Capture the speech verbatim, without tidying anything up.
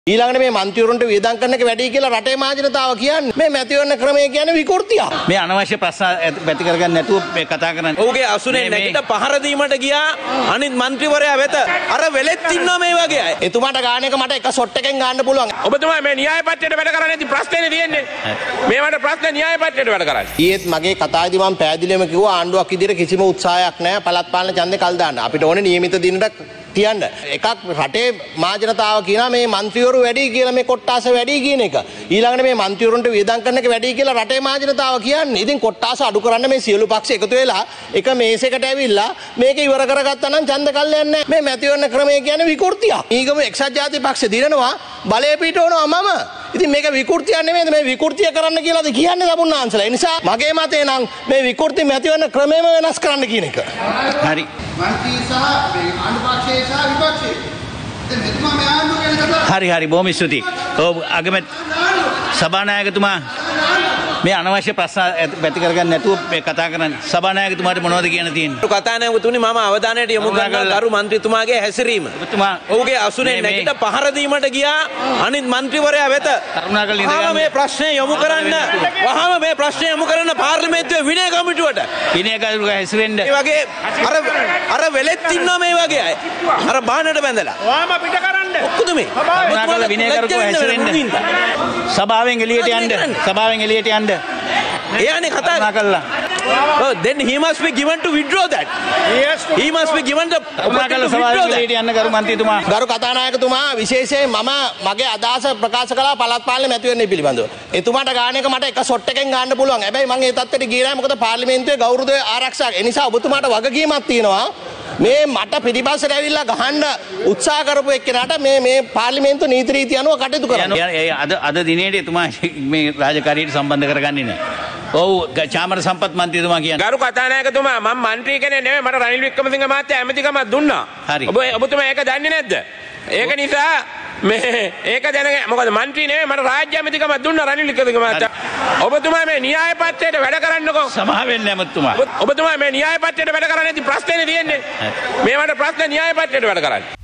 ඊළඟට මේ මන්ත්‍රීවරුන්ට වියදම් කරන එක වැඩි කියලා රටේ මහජනතාව කියන්නේ මේ මැතිවරණ ක්‍රමය කියන්නේ විකෘතියක්. මේ අනවශ්‍ය ප්‍රශ්න පැති කරගන්න නැතුව මේ කතා කරන්නේ. ඔහුගේ අසුනේ නැගිට පහර දීමට ගියා අනිත් മന്ത്രിවරයා වෙත. අර වෙලෙත් ඉන්නවා මේ වගේ අය. එතුමාට ගාන එක මට එක ෂොට් එකෙන් ගන්න පුළුවන්. ඔබතුමා මේ න්‍යාය පත්‍රයට වැඩ කරන්නේ නැති ප්‍රශ්නේ තියෙන්නේ. මේවට ප්‍රශ්න න්‍යාය පත්‍රයට වැඩ කරන්නේ. ඊයේත් මගේ කතාවේදී මම පැහැදිලිවම කිව්වා ආණ්ඩුවක් විදිහට කිසිම උත්සාහයක් නැහැ පළාත් පාලන ඡන්දේ කල් දාන්න. අපිට ඕනේ නියමිත දිනට තියන්න. එකක් රටේ මහජනතාව කියනවා මේ മന്ത്രിවරු වැඩි කියලා මේ කොට්ටාස වැඩි කියන එක. ඊළඟට මේ മന്ത്രിවරුන්ට වියදම් කරන එක වැඩි කියලා රටේ මහජනතාව කියන්නේ. ඉතින් කොට්ටාස අඩු කරන්න මේ සියලු පක්ෂ එකතු වෙලා එක මේසයකට ඇවිල්ලා මේක ඉවර කරගත්තා නම් ඡන්ද කල්යන්නේ නැහැ. මේ මැතිවරණ ක්‍රමය කියන්නේ විකෘතියක්. ඊගම එක්සත් ජාතික පක්ෂ දිනනවා බලය පිටවනවා මම. ඉතින් මේක විකෘතියක් නෙමෙයිද මේ විකෘතිය කරන්න කියලාද කියන්නේ දබුන්නාන්සලා. ඒ නිසා මගේ මතය නම් මේ විකෘති මැතිවරණ ක්‍රමයම වෙනස් කරන්න කියන එක. හරි. මන්ත්‍රී සහ ආණ්ඩු පක්ෂයේ සහ විපක්ෂයේ දැන් මෙතුමා මේ ආණ්ඩුව ගැන කතා හරි හරි බොහොම ස්තුතියි. ඔව් අගමැති සභානායකතුමා මේ අනවශ්‍ය ප්‍රශ්න පැති කරගන්න නැතුව මේ කතා කරන්නේ. සභානායකතුමාට මොනවද කියන්න තියෙන්නේ? කතානායකතුනි මම අවධානයට යොමු කරනවා ගරු മന്ത്രിතුමාගේ හැසිරීම. ඔබතුමා ඔහුගේ අසුනේ නැගිට පහර දීමට ගියා අනිත් മന്ത്രിවරයා වෙත. කරුණාකර ඉඳ වහාම මේ ප්‍රශ්නේ යොමු කරන්න. වහාම මේ ප්‍රශ්නේ යොමු කරන්න පාර්ලිමේන්තුවේ විනය කමිටුවට. විනය කමිටුවක හැසිරෙන්න. මේ වගේ අර අර වෙලෙත් ඉන්නවා මේ වගේ අය. අර බාහනට බැඳලා. ඔයාම පිට කරන්න. ඔක්කොද මේ? කරුණාකර විනය කරුවක හැසිරෙන්න. සභාවෙන් එළියට යන්න. සභාවෙන් එළියට යන්න. එයානේ කතා කරුණාකරලා. Oh, then he must be given to withdraw that. Yes. He must be given the කරුණාකරලා සභාවෙන් එළියට යන්න ගරු මන්ත්‍රීතුමා. ගරු කතානායකතුමා විශේෂයෙන් මම මගේ අදහස ප්‍රකාශ කළා පළාත් පාලන මැතිවරණය පිළිබඳව. එතුමාට ගාන එක මට එක ෂොට් එකෙන් ගන්න පුළුවන්. හැබැයි මම ඒ තත්ත්වයට ගියේ නැහැ මොකද පාර්ලිමේන්තුවේ ගෞරවය ආරක්ෂා. ඒ නිසා ඔබතුමාට වගකීමක් තියෙනවා. මේ මට පිටිපස්සට ඇවිල්ලා ගහන්න උත්සාහ කරපු එක්කෙනාට මේ මේ පාර්ලිමේන්තු නීති රීති අනුව කටයුතු කරන්න. අද අද දිනේට එතුමා මේ රාජකාරියට සම්බන්ධ කරගන්නේ නැහැ. ඔව් චාමර සම්පත් මන්ත්‍රීතුමා කියන්නේ. ගරු කතානායකතුමා මම මන්ත්‍රී කෙනෙක් නෙමෙයි මට රනිල් වික්‍රමසිංහ මහත්තයා ඇමතිකමක් දුන්නා. හරි. ඔබ ඔබතුමා ඒක දන්නේ නැද්ද? ඒක නිසා මේ ඒක දැනගෙන මොකද මන්ත්‍රී නෙමෙයි මට රාජ්‍ය ඇමතිකමක් දුන්නා රනිල් වික්‍රමසිංහ මහත්තයා. ඔබතුමා මේ න්‍යාය පත්‍රයට වැඩ කරන්නකෝ. සභාවෙන් නැමතුමා. ඔබතුමා මේ න්‍යාය පත්‍රයට වැඩ කරන්නේ නැති ප්‍රශ්නේ තියෙන්නේ. මේවට ප්‍රශ්න න්‍යාය පත්‍රයට වැඩ කරන්නේ.